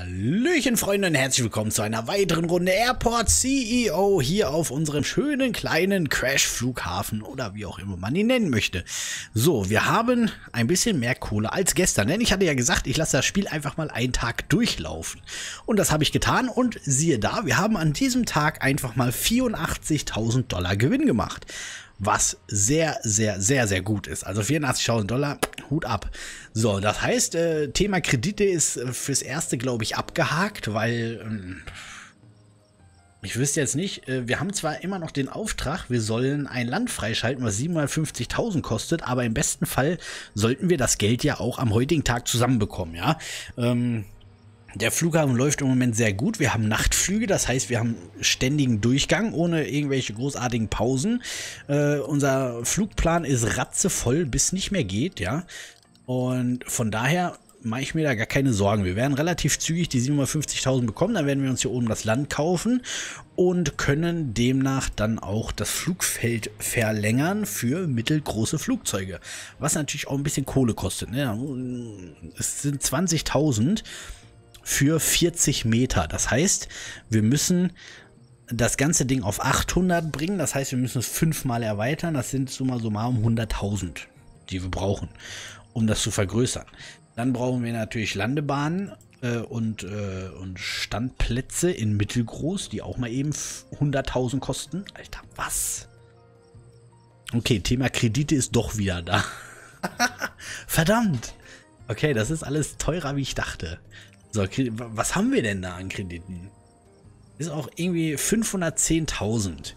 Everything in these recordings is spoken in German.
Hallöchen Freunde und herzlich willkommen zu einer weiteren Runde Airport CEO hier auf unserem schönen kleinen Crash-Flughafen oder wie auch immer man ihn nennen möchte. So, wir haben ein bisschen mehr Kohle als gestern, denn ich hatte ja gesagt, ich lasse das Spiel einfach mal einen Tag durchlaufen. Und das habe ich getan und siehe da, wir haben an diesem Tag einfach mal 84.000 Dollar Gewinn gemacht. Was sehr, sehr, sehr, sehr gut ist. Also 84.000 Dollar, Hut ab. So, das heißt, Thema Kredite ist fürs Erste, glaube ich, abgehakt, weil ich wüsste jetzt nicht, wir haben zwar immer noch den Auftrag, wir sollen ein Land freischalten, was 750.000 kostet, aber im besten Fall sollten wir das Geld ja auch am heutigen Tag zusammenbekommen, ja. Der Flughafen läuft im Moment sehr gut. Wir haben Nachtflüge, das heißt, wir haben ständigen Durchgang ohne irgendwelche großartigen Pausen. Unser Flugplan ist ratzevoll, bis nicht mehr geht, ja. Und von daher mache ich mir da gar keine Sorgen. Wir werden relativ zügig die 750.000 bekommen, dann werden wir uns hier oben das Land kaufen und können demnach dann auch das Flugfeld verlängern für mittelgroße Flugzeuge. Was natürlich auch ein bisschen Kohle kostet, ne? Es sind 20.000 für 40 Meter. Das heißt, wir müssen das ganze Ding auf 800 bringen. Das heißt, wir müssen es 5-mal erweitern. Das sind summa summarum 100.000, die wir brauchen, um das zu vergrößern. Dann brauchen wir natürlich Landebahnen und Standplätze in mittelgroß, die auch mal eben 100.000 kosten. Alter, was? Okay, Thema Kredite ist doch wieder da. Verdammt. Okay, das ist alles teurer, wie ich dachte. So, was haben wir denn da an Krediten? Ist auch irgendwie 510.000.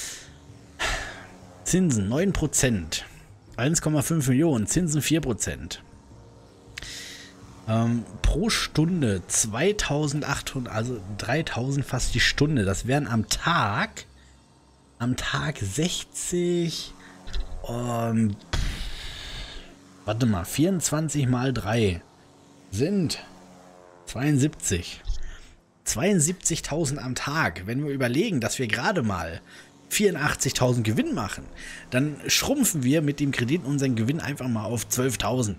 Zinsen 9%. 1,5 Millionen. Zinsen 4%. Pro Stunde 2.800, also 3.000 fast die Stunde. Das wären am Tag 60. Warte mal, 24 mal 3 sind 72. 72.000 am Tag. Wenn wir überlegen, dass wir gerade mal 84.000 Gewinn machen, dann schrumpfen wir mit dem Kredit unseren Gewinn einfach mal auf 12.000.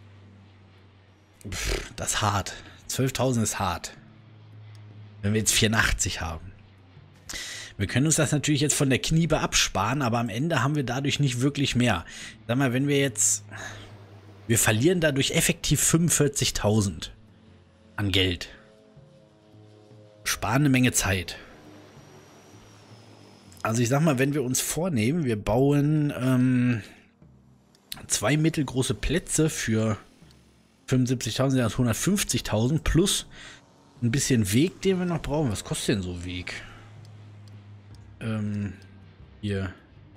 Das ist hart. 12.000 ist hart. Wenn wir jetzt 84 haben. Wir können uns das natürlich jetzt von der Kniebe absparen, aber am Ende haben wir dadurch nicht wirklich mehr. Sag mal, wenn wir jetzt... Wir verlieren dadurch effektiv 45.000 an Geld. Sparen eine Menge Zeit. Also ich sag mal, wenn wir uns vornehmen, wir bauen 2 mittelgroße Plätze für 75.000, das 150.000 plus ein bisschen Weg, den wir noch brauchen. Was kostet denn so Weg? Hier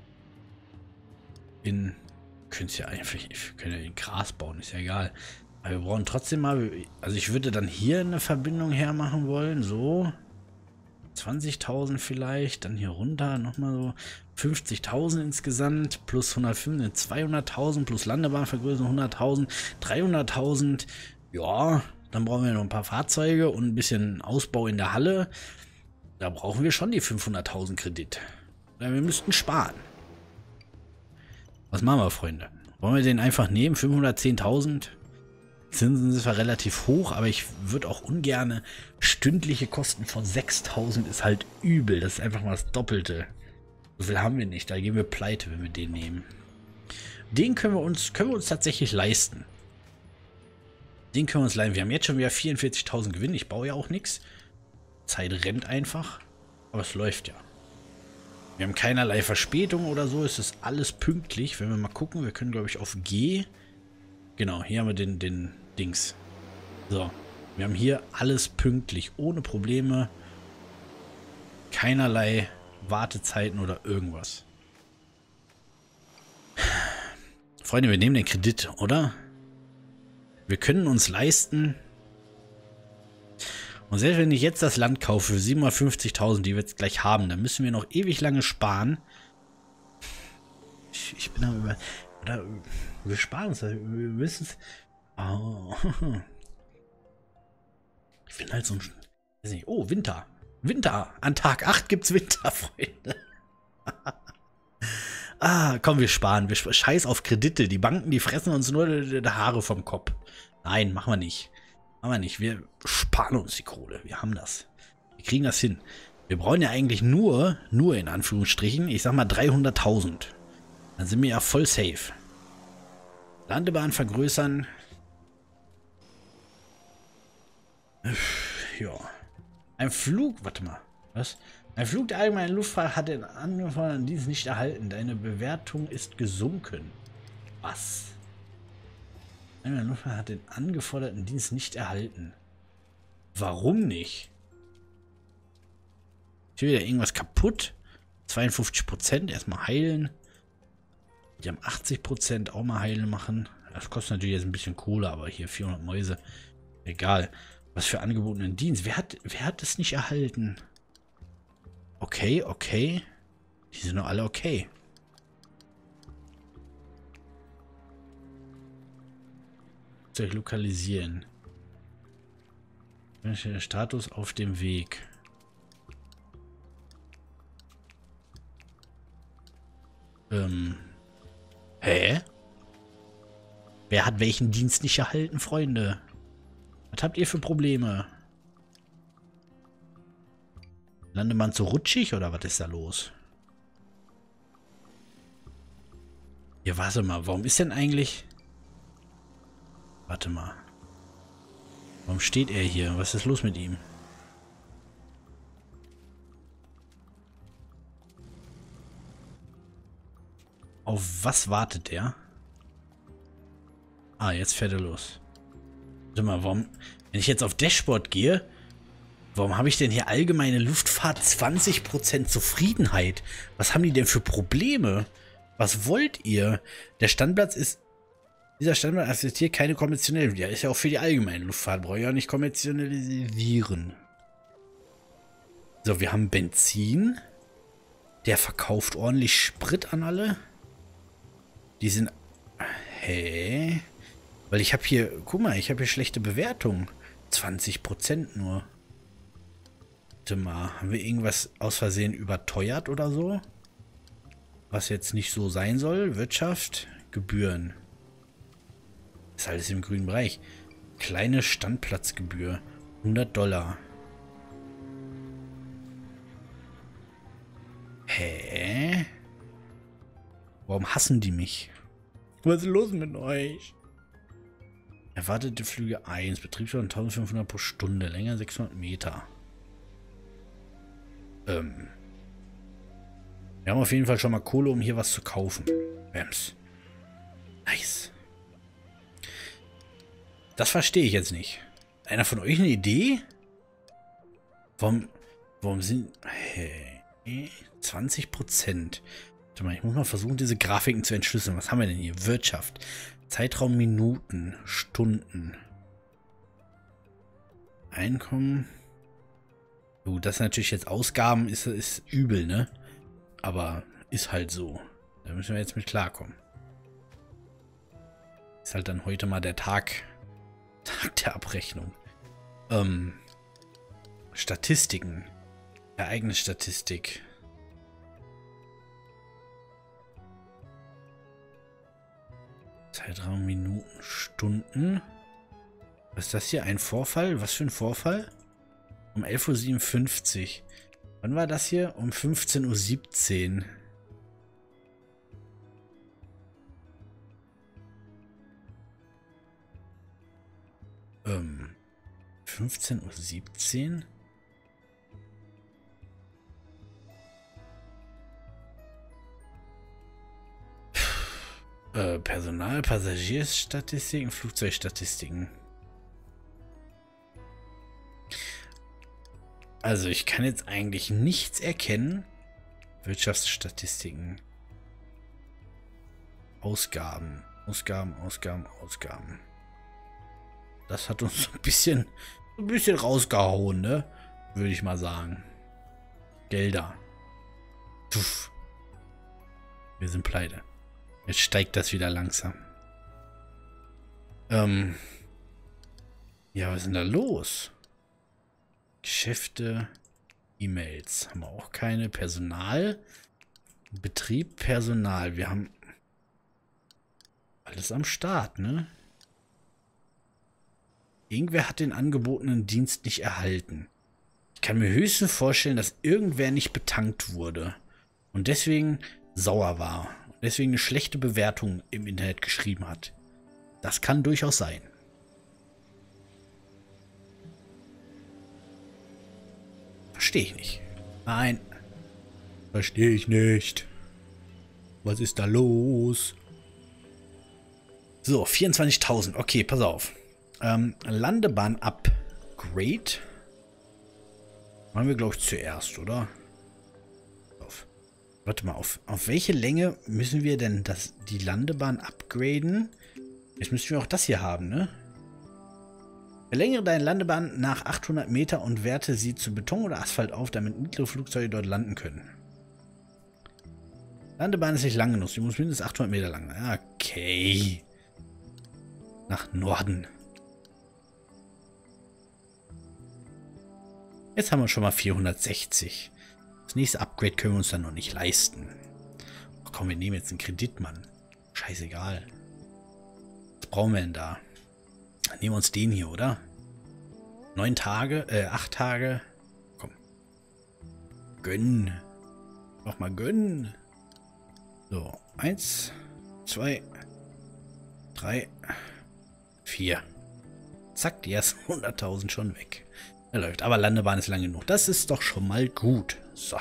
in... Könnt ihr einfach, können ja in Gras bauen, ist ja egal. Aber wir brauchen trotzdem mal, also ich würde dann hier eine Verbindung hermachen wollen, so 20.000 vielleicht, dann hier runter nochmal so 50.000 insgesamt, plus 105, 200.000 plus Landebahn vergrößern 100.000, 300.000, ja, dann brauchen wir noch ein paar Fahrzeuge und ein bisschen Ausbau in der Halle. Da brauchen wir schon die 500.000 Kredit. Ja, wir müssten sparen. Was machen wir, Freunde? Wollen wir den einfach nehmen? 510.000? Zinsen sind zwar relativ hoch, aber ich würde auch ungerne stündliche Kosten von 6.000 ist halt übel. Das ist einfach mal das Doppelte. So viel haben wir nicht. Da gehen wir pleite, wenn wir den nehmen. Den können wir uns tatsächlich leisten. Den können wir uns leisten. Wir haben jetzt schon wieder 44.000 Gewinn. Ich baue ja auch nichts. Zeit rennt einfach. Aber es läuft ja. Wir haben keinerlei Verspätung oder so. Es ist alles pünktlich. Wenn wir mal gucken, wir können, glaube ich, auf G. Genau, hier haben wir den Dings. So, wir haben hier alles pünktlich, ohne Probleme. Keinerlei Wartezeiten oder irgendwas. Freunde, wir nehmen den Kredit, oder? Wir können uns leisten. Und selbst wenn ich jetzt das Land kaufe für 750.000, die wir jetzt gleich haben, dann müssen wir noch ewig lange sparen. Ich bin da über... Oder wir sparen es, wir wissen es. Oh. Ich bin halt so ein... Weiß nicht, oh, Winter. Winter. An Tag 8 gibt's Winter, Freunde. Komm, wir sparen. Wir scheiß auf Kredite. Die Banken, die fressen uns nur die Haare vom Kopf. Nein, machen wir nicht. Aber nicht. Wir sparen uns die Kohle. Wir haben das. Wir kriegen das hin. Wir brauchen ja eigentlich nur in Anführungsstrichen, ich sag mal 300.000. Dann sind wir ja voll safe. Landebahn vergrößern. Ja. Ein Flug, warte mal. Was? Ein Flug der allgemeinen Luftfahrt hat den angeforderten Dienst nicht erhalten. Deine Bewertung ist gesunken. Was? Die allgemeine Luftfahrt hat den angeforderten Dienst nicht erhalten. Warum nicht? Ist hier wieder irgendwas kaputt? 52%. Erstmal heilen. Die haben 80%. Auch mal heilen machen. Das kostet natürlich jetzt ein bisschen Kohle, aber hier 400 Mäuse. Egal. Was für angebotenen Dienst. Wer hat das nicht erhalten? Okay, okay. Die sind doch alle okay. Flugzeug lokalisieren. Status auf dem Weg. Hä? Wer hat welchen Dienst nicht erhalten, Freunde? Was habt ihr für Probleme? Landemann zu rutschig oder was ist da los? Ja, warte mal, warum ist denn eigentlich... Warte mal. Warum steht er hier? Was ist los mit ihm? Auf was wartet er? Ah, jetzt fährt er los. Warte mal, warum... Wenn ich jetzt auf Dashboard gehe, warum habe ich denn hier allgemeine Luftfahrt 20% Zufriedenheit? Was haben die denn für Probleme? Was wollt ihr? Der Standplatz ist... Dieser Standplatz akzeptiert keine konventionelle. Ja, ist ja auch für die allgemeine Luftfahrt. Brauche ich ja nicht konventionalisieren. So, wir haben Benzin. Der verkauft ordentlich Sprit an alle. Die sind... Hä? Weil ich habe hier... Guck mal, ich habe hier schlechte Bewertungen. 20% nur. Warte mal, haben wir irgendwas aus Versehen überteuert oder so? Was jetzt nicht so sein soll. Wirtschaft, Gebühren. Ist alles im grünen Bereich. Kleine Standplatzgebühr. $100. Hä? Warum hassen die mich? Was ist los mit euch? Erwartete Flüge 1. Betriebsdauer 1500 pro Stunde. Länger 600 Meter. Wir haben auf jeden Fall schon mal Kohle, um hier was zu kaufen. Bams. Nice. Das verstehe ich jetzt nicht. Einer von euch eine Idee? Warum sind... Hey, 20%. Warte mal, ich muss mal versuchen, diese Grafiken zu entschlüsseln. Was haben wir denn hier? Wirtschaft. Zeitraum Minuten. Stunden. Einkommen. Gut, das ist natürlich jetzt Ausgaben, ist übel, ne? Aber ist halt so. Da müssen wir jetzt mit klarkommen. Ist halt dann heute mal der Tag der Abrechnung. Statistiken. Ereignisstatistik. Zeitraum Minuten, Stunden. Was ist das hier? Ein Vorfall? Was für ein Vorfall? Um 11:57 Uhr. Wann war das hier? Um 15:17 Uhr. 15:17 Uhr? Personal, Passagierstatistiken, Flugzeugstatistiken. Also ich kann jetzt eigentlich nichts erkennen. Wirtschaftsstatistiken. Ausgaben. Ausgaben. Das hat uns ein bisschen rausgehauen, ne? Würde ich mal sagen. Gelder. Puff. Wir sind pleite. Jetzt steigt das wieder langsam. Ja, was ist denn da los? Geschäfte, E-Mails. Haben wir auch keine. Personal. Betrieb, Personal. Wir haben alles am Start, ne? Irgendwer hat den angebotenen Dienst nicht erhalten. Ich kann mir höchstens vorstellen, dass irgendwer nicht betankt wurde und deswegen sauer war. Und deswegen eine schlechte Bewertung im Internet geschrieben hat. Das kann durchaus sein. Verstehe ich nicht. Nein. Verstehe ich nicht. Was ist da los? So, 24.000. Okay, pass auf. Landebahn-Upgrade. Machen wir, glaube ich, zuerst, oder? Warte mal, auf welche Länge müssen wir denn die Landebahn upgraden? Jetzt müssen wir auch das hier haben, ne? Verlängere deine Landebahn nach 800 Meter und werte sie zu Beton oder Asphalt auf, damit mittlere Flugzeuge dort landen können. Landebahn ist nicht lang genug. Sie muss mindestens 800 Meter lang sein. Okay. Nach Norden. Jetzt haben wir schon mal 460. Das nächste Upgrade können wir uns dann noch nicht leisten. Ach komm, wir nehmen jetzt einen Kredit, Mann. Scheißegal. Was brauchen wir denn da? Dann nehmen wir uns den hier, oder? 9 Tage, 8 Tage. Komm. Gönn. Nochmal gönnen. So, 1, 2, 3, 4. Zack, die ersten 100.000 schon weg. Er läuft, aber Landebahn ist lang genug. Das ist doch schon mal gut. So.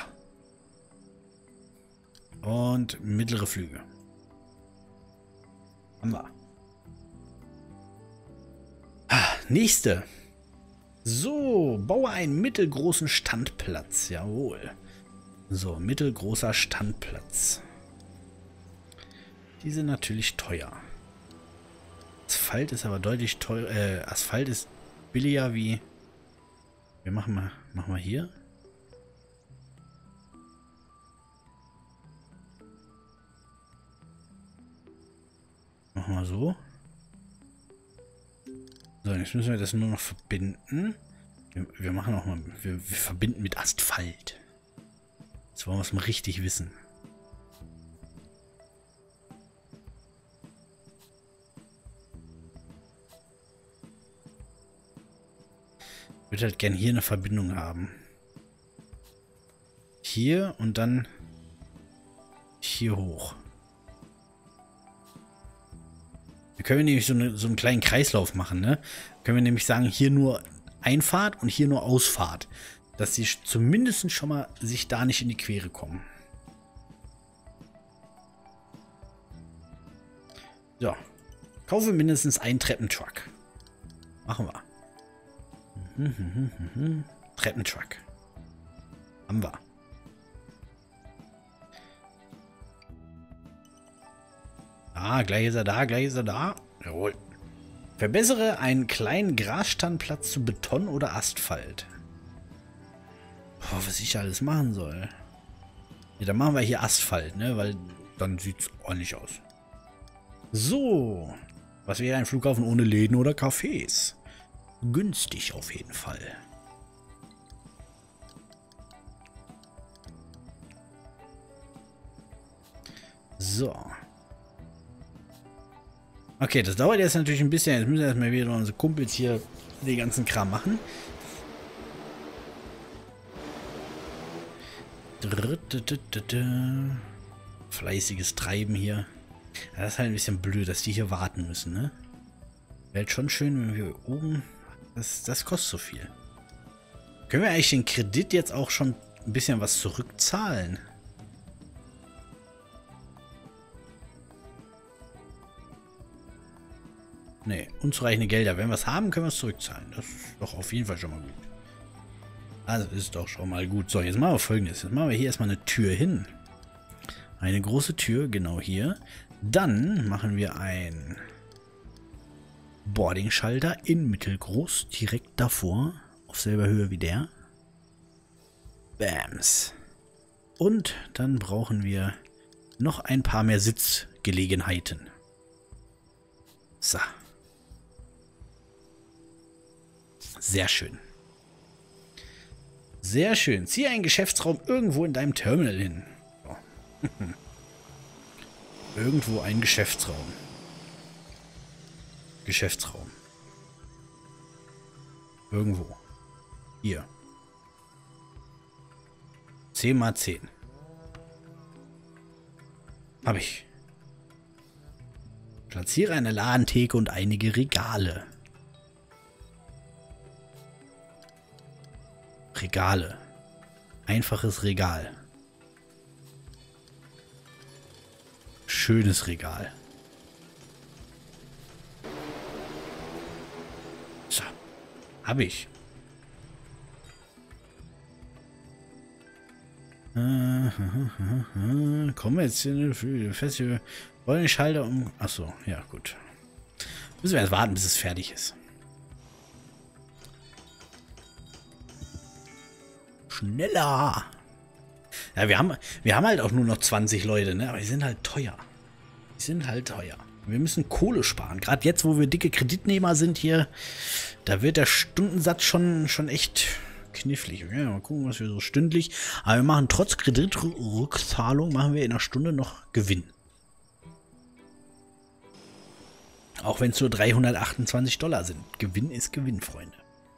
Und mittlere Flüge. Haben wir. Nächste. So, baue einen mittelgroßen Standplatz. Jawohl. So, mittelgroßer Standplatz. Die sind natürlich teuer. Asphalt ist aber deutlich teuer. Asphalt ist billiger wie... Wir machen mal hier. Machen wir so. So, jetzt müssen wir das nur noch verbinden. Wir machen auch mal, wir verbinden mit Asphalt. Jetzt wollen wir es mal richtig wissen. Ich würde halt gern hier eine Verbindung haben. Hier und dann hier hoch. Da können wir nämlich so einen kleinen Kreislauf machen, ne? Können wir nämlich sagen, hier nur Einfahrt und hier nur Ausfahrt. Dass sie zumindest schon mal sich da nicht in die Quere kommen. So. Kaufe mindestens einen Treppentruck. Machen wir. Treppentruck. Haben wir. Ah, gleich ist er da, gleich ist er da. Jawohl. Verbessere einen kleinen Grasstandplatz zu Beton oder Asphalt. Boah, was ich alles machen soll. Ja, dann machen wir hier Asphalt, ne? Weil dann sieht es ordentlich aus. So. Was wäre ein Flughafen ohne Läden oder Cafés? Günstig auf jeden Fall. So. Okay, das dauert jetzt natürlich ein bisschen. Jetzt müssen wir erstmal wieder unsere Kumpels hier den ganzen Kram machen. Fleißiges Treiben hier. Ja, das ist halt ein bisschen blöd, dass die hier warten müssen, ne? Wäre halt schon schön, wenn wir hier oben... Das kostet so viel. Können wir eigentlich den Kredit jetzt auch schon ein bisschen was zurückzahlen? Ne, unzureichende Gelder. Wenn wir es haben, können wir es zurückzahlen. Das ist doch auf jeden Fall schon mal gut. Also ist doch schon mal gut. So, jetzt machen wir Folgendes. Jetzt machen wir hier erstmal eine Tür hin. Eine große Tür, genau hier. Dann machen wir ein Boarding-Schalter in mittelgroß, direkt davor, auf selber Höhe wie der. Bams. Und dann brauchen wir noch ein paar mehr Sitzgelegenheiten. So. Sehr schön. Sehr schön. Ziehe einen Geschäftsraum irgendwo in deinem Terminal hin. So. Irgendwo ein Geschäftsraum. Geschäftsraum. Irgendwo. Hier. 10 mal 10. Hab ich. Platziere eine Ladentheke und einige Regale. Regale. Einfaches Regal. Schönes Regal. So. Hab ich. Kommen wir jetzt in den Festival. Wollen die Schalter um. Achso, ja, gut. Müssen wir erst warten, bis es fertig ist. Schneller! Ja, wir haben halt auch nur noch 20 Leute, ne? Aber die sind halt teuer. Die sind halt teuer. Wir müssen Kohle sparen. Gerade jetzt, wo wir dicke Kreditnehmer sind hier, da wird der Stundensatz schon echt knifflig. Ja, mal gucken, was wir so stündlich. Aber wir machen trotz Kreditrückzahlung, machen wir in einer Stunde noch Gewinn. Auch wenn es nur $328 sind. Gewinn ist Gewinn, Freunde.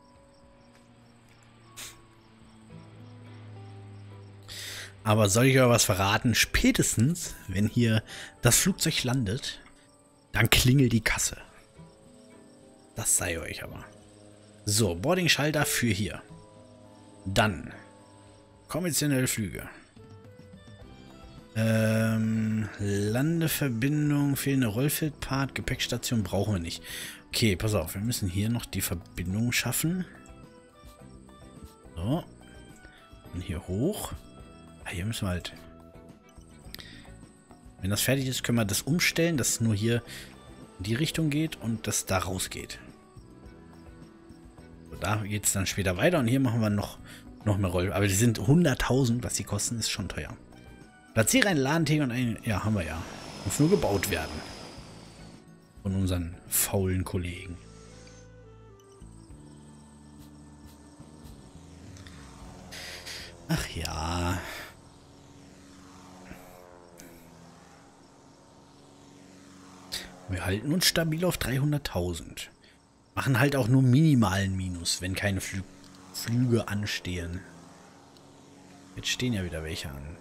Aber soll ich euch was verraten? Spätestens, wenn hier das Flugzeug landet, dann klingelt die Kasse. Das sei euch aber. So, Boarding-Schalter für hier. Dann kommerzielle Flüge. Landeverbindung, fehlende Rollfeldpart, Gepäckstation brauchen wir nicht. Okay, pass auf, wir müssen hier noch die Verbindung schaffen. So. Und hier hoch. Ah, hier müssen wir halt... Wenn das fertig ist, können wir das umstellen, dass es nur hier in die Richtung geht und das da rausgeht. So, da geht es dann später weiter und hier machen wir noch mehr Roll. Aber die sind 100.000, was die kosten, ist schon teuer. Platziere eine Ladentheke und ein... Ja, haben wir ja. Muss nur gebaut werden. Von unseren faulen Kollegen. Ach ja. Wir halten uns stabil auf 300.000. Machen halt auch nur minimalen Minus, wenn keine Flüge anstehen. Jetzt stehen ja wieder welche an.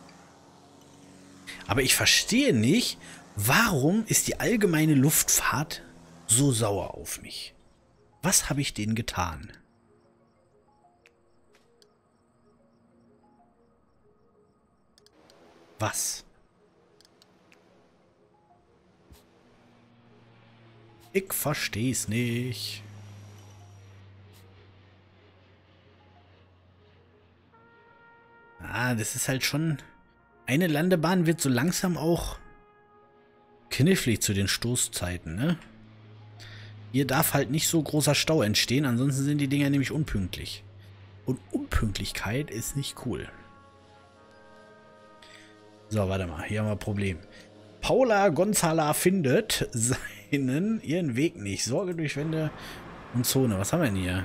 Aber ich verstehe nicht, warum ist die allgemeine Luftfahrt so sauer auf mich? Was habe ich denen getan? Was? Ich verstehe es nicht. Ah, das ist halt schon... Eine Landebahn wird so langsam auch knifflig zu den Stoßzeiten, ne? Hier darf halt nicht so großer Stau entstehen, ansonsten sind die Dinger nämlich unpünktlich. Und Unpünktlichkeit ist nicht cool. So, warte mal, hier haben wir ein Problem. Paula Gonzala findet ihren Weg nicht. Sorge durch Wände und Zone. Was haben wir denn hier?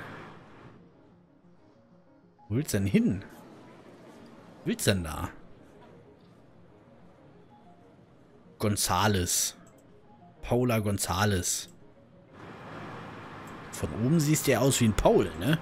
Wo willst du denn hin? Wo willst du denn da? Gonzales. Paula Gonzales. Von oben siehst du ja aus wie ein Paul, ne?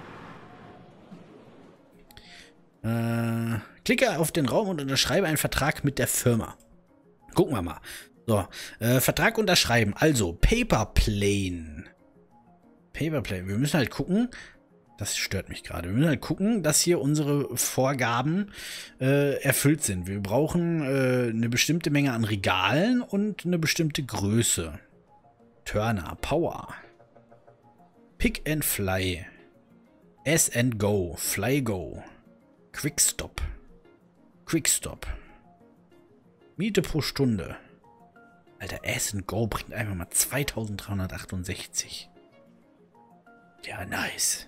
Klicke auf den Raum und unterschreibe einen Vertrag mit der Firma. Gucken wir mal. So, Vertrag unterschreiben. Also, Paperplane. Paperplane. Wir müssen halt gucken. Das stört mich gerade. Wir müssen halt gucken, dass hier unsere Vorgaben erfüllt sind. Wir brauchen eine bestimmte Menge an Regalen und eine bestimmte Größe. Turner, Power. Pick and Fly. S and Go. Fly Go. Quickstop. Quickstop. Miete pro Stunde. Alter, S and Go bringt einfach mal 2368. Ja, nice.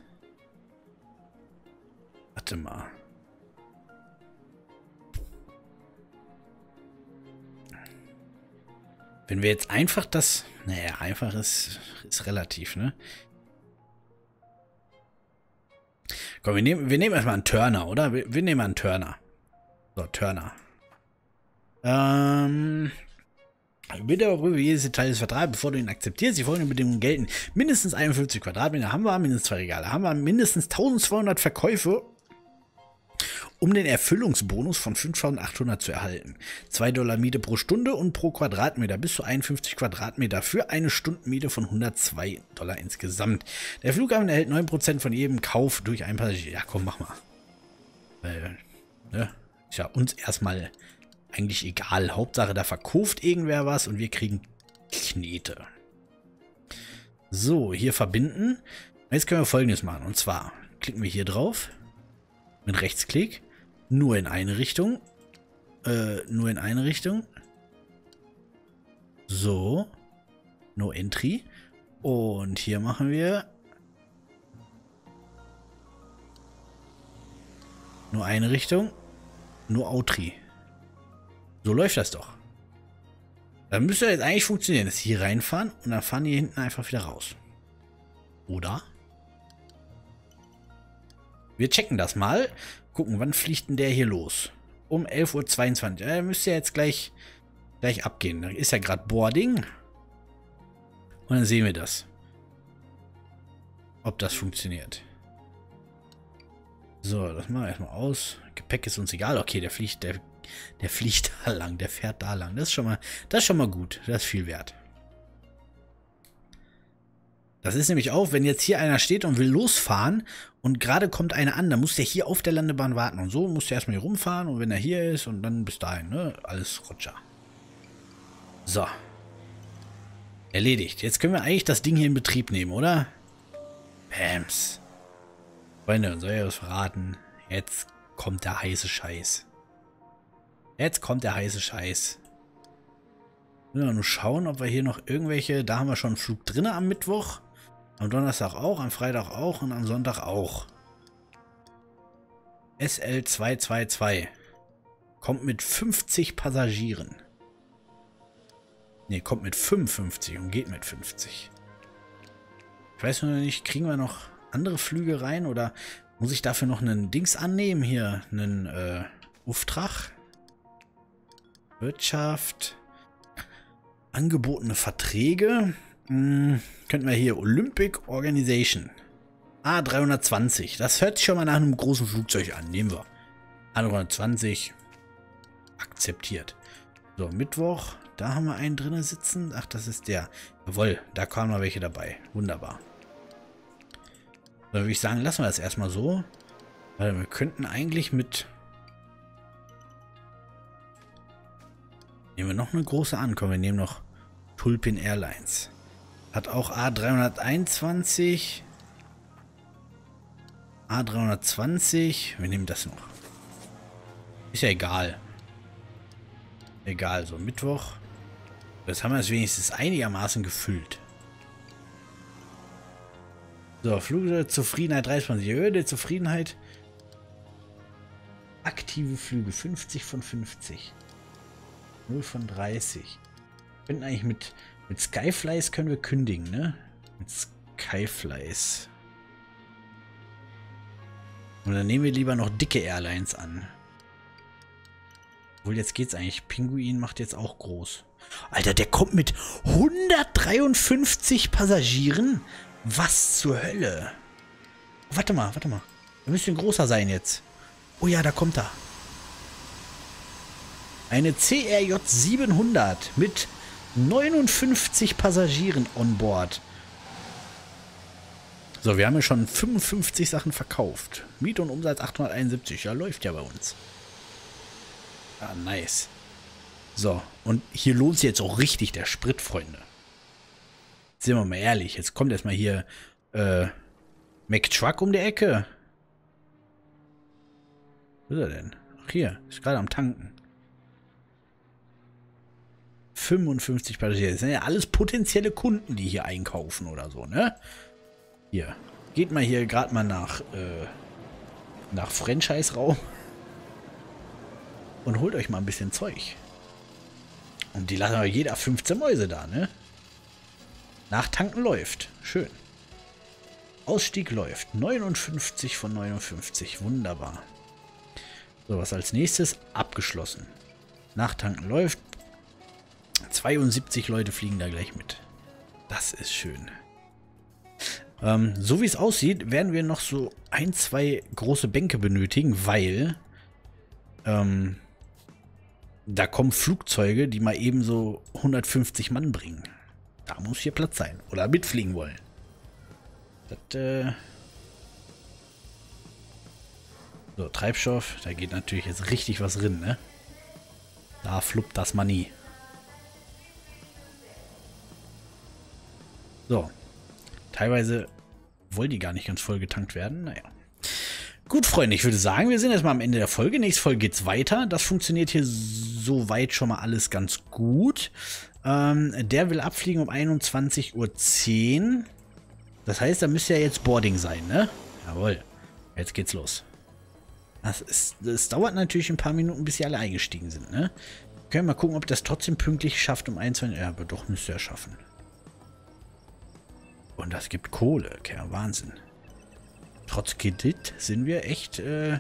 Warte mal. Wenn wir jetzt einfach das... Naja, einfach ist relativ, ne? Komm, wir nehmen erstmal einen Turner, oder? Wir nehmen einen Turner. So, Turner. Bitte überprüfe jedes Detail des Vertrags, bevor du ihn akzeptierst. Die folgenden Bedingungen gelten. Mindestens 51 Quadratmeter haben wir, mindestens 2 Regale haben wir, mindestens 1200 Verkäufe, um den Erfüllungsbonus von 5.800 zu erhalten. $2 Miete pro Stunde und pro Quadratmeter bis zu 51 Quadratmeter für eine Stundenmiete von $102 insgesamt. Der Flughafen erhält 9% von jedem Kauf durch ein Passagier. Ja, komm, mach mal. Ne? Ist ja uns erstmal eigentlich egal. Hauptsache, da verkauft irgendwer was und wir kriegen Knete. So, hier verbinden. Jetzt können wir Folgendes machen. Und zwar klicken wir hier drauf. Mit Rechtsklick. Nur in eine Richtung. Nur in eine Richtung. So. No Entry. Und hier machen wir nur eine Richtung. Nur Outri. So läuft das doch. Dann müsste jetzt eigentlich funktionieren. Das hier reinfahren und dann fahren die hinten einfach wieder raus. Oder? Wir checken das mal. Gucken, wann fliegt denn der hier los? Um 11:22 Uhr. Der müsste ja jetzt gleich abgehen. Da ist ja gerade Boarding. Und dann sehen wir das. Ob das funktioniert. So, das machen wir erstmal aus. Gepäck ist uns egal. Okay, der fliegt da lang, der fährt da lang. Das ist schon mal gut. Das ist viel wert. Das ist nämlich auch, wenn jetzt hier einer steht und will losfahren und gerade kommt einer an, dann muss der hier auf der Landebahn warten. Und so muss der erstmal hier rumfahren und wenn er hier ist und dann bis dahin, ne? Alles Roger. So. Erledigt. Jetzt können wir eigentlich das Ding hier in Betrieb nehmen, oder? Bams. Freunde, soll ich was verraten? Jetzt kommt der heiße Scheiß. Jetzt kommt der heiße Scheiß. Wir nur schauen, ob wir hier noch irgendwelche... Da haben wir schon einen Flug drin am Mittwoch. Am Donnerstag auch, am Freitag auch und am Sonntag auch. SL222. Kommt mit 50 Passagieren. Ne, kommt mit 55 und geht mit 50. Ich weiß nur nicht, kriegen wir noch andere Flüge rein oder muss ich dafür noch einen Dings annehmen? Hier, einen Auftrag. Wirtschaft. Angebotene Verträge. Könnten wir hier Olympic Organization. A320. Das hört sich schon mal nach einem großen Flugzeug an. Nehmen wir. A320. Akzeptiert. So, Mittwoch. Da haben wir einen drin sitzen. Ach, das ist der. Jawohl, da kamen noch welche dabei. Wunderbar. So, würde ich sagen, lassen wir das erstmal so. Weil wir könnten eigentlich mit... Nehmen wir noch eine große an. Komm, wir nehmen noch Tulpin Airlines. Hat auch A321. A320. Wir nehmen das noch. Ist ja egal. Egal, so Mittwoch. Jetzt haben wir es wenigstens einigermaßen gefüllt. So, Flugzeutzufriedenheit 23. Höhe der Zufriedenheit. Aktive Flüge 50 von 50. 0 von 30. Wir könnten eigentlich mit Skyflies können wir kündigen, ne? Mit Skyflies. Und dann nehmen wir lieber noch dicke Airlines an. Obwohl, jetzt geht's eigentlich. Pinguin macht jetzt auch groß. Alter, der kommt mit 153 Passagieren? Was zur Hölle? Warte mal, warte mal. Wir müssen großer sein jetzt. Oh ja, da kommt er. Eine CRJ 700 mit 59 Passagieren on board. So, wir haben ja schon 55 Sachen verkauft. Miete und Umsatz 871. Ja, läuft ja bei uns. Ah, nice. So, und hier lohnt sich jetzt auch richtig der Sprit, Freunde. Sind wir mal ehrlich. Jetzt kommt erstmal hier McTruck um die Ecke. Wo ist er denn? Ach, hier. Ist gerade am Tanken. 55 Passagiere. Das sind ja alles potenzielle Kunden, die hier einkaufen oder so, ne? Hier. Geht mal hier gerade mal nach Franchise-Raum und holt euch mal ein bisschen Zeug. Und die lassen aber jeder 15 Mäuse da, ne? Nachtanken läuft. Schön. Ausstieg läuft. 59 von 59. Wunderbar. So, was als nächstes? Abgeschlossen. Nachtanken läuft. 72 Leute fliegen da gleich mit. Das ist schön. So wie es aussieht, werden wir noch so 1, 2 große Bänke benötigen, weil da kommen Flugzeuge, die mal eben so 150 Mann bringen. Da muss hier Platz sein. Oder mitfliegen wollen. Das, so, Treibstoff. Da geht natürlich jetzt richtig was drin, ne? Da fluppt das Money. So. Teilweise wollen die gar nicht ganz voll getankt werden. Naja. Gut, Freunde, ich würde sagen, wir sind jetzt mal am Ende der Folge. Nächste Folge geht's weiter. Das funktioniert hier soweit schon mal alles ganz gut. Der will abfliegen um 21:10 Uhr. Das heißt, da müsste ja jetzt Boarding sein, ne? Jawohl. Jetzt geht's los. Das dauert natürlich ein paar Minuten, bis sie alle eingestiegen sind, ne? Können wir mal gucken, ob das trotzdem pünktlich schafft um 21 Uhr. Ja, aber doch müsste er schaffen. Und das gibt Kohle. Okay, Wahnsinn. Trotz Kredit sind wir echt, sind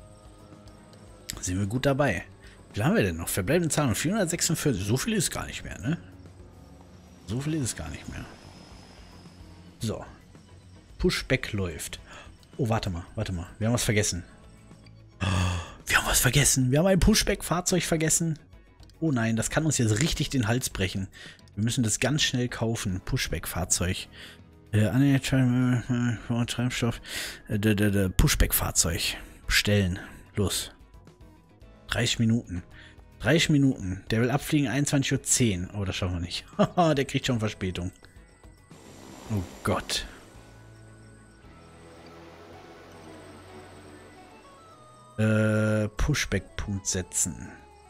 wir gut dabei. Wie viel haben wir denn noch? Verbleibende Zahlung 446. So viel ist gar nicht mehr, ne? So viel ist es gar nicht mehr. So. Pushback läuft. Oh, warte mal, warte mal. Wir haben was vergessen. Oh, wir haben was vergessen. Wir haben ein Pushback-Fahrzeug vergessen. Oh nein, das kann uns jetzt richtig den Hals brechen. Wir müssen das ganz schnell kaufen. Pushback-Fahrzeug. Treibstoff. Pushback-Fahrzeug. Bestellen. Los. 30 Minuten. 30 Minuten. Der will abfliegen 21:10 Uhr. Oh, das schaffen wir nicht. Der kriegt schon Verspätung. Oh Gott. Pushback-Punkt setzen.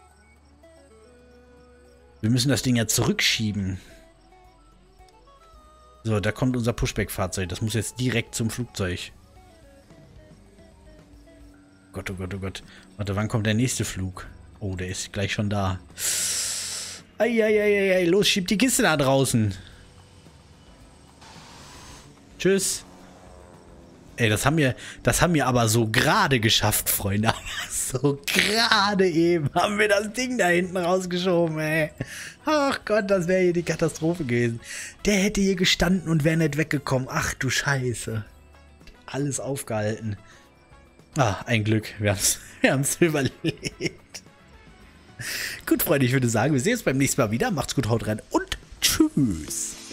Wir müssen das Ding ja zurückschieben. So, da kommt unser Pushback-Fahrzeug. Das muss jetzt direkt zum Flugzeug. Gott, oh Gott, oh Gott. Warte, wann kommt der nächste Flug? Oh, der ist gleich schon da. Eieieiei, los, schieb die Kiste da draußen. Tschüss. Ey, das haben wir aber so gerade geschafft, Freunde. So gerade eben haben wir das Ding da hinten rausgeschoben, ey. Ach Gott, das wäre hier die Katastrophe gewesen. Der hätte hier gestanden und wäre nicht weggekommen. Ach du Scheiße. Alles aufgehalten. Ah, ein Glück. Wir haben's überlebt. Gut, Freunde, ich würde sagen, wir sehen uns beim nächsten Mal wieder. Macht's gut, haut rein und tschüss.